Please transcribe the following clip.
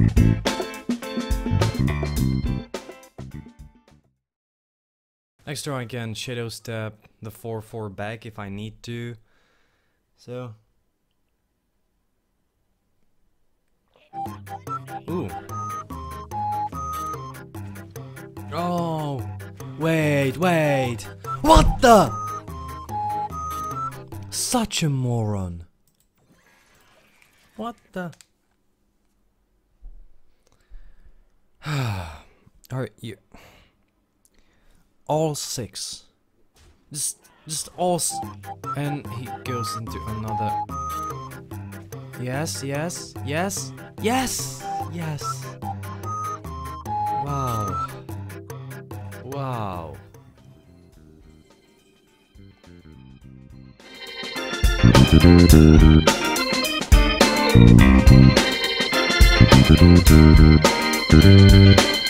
Next turn I can shadow step the 4/4 back if I need to. So. Ooh. Oh. Wait. What the? Such a moron. What the? Are you? All 6. Just all and he goes into another. Yes. Wow. Wow.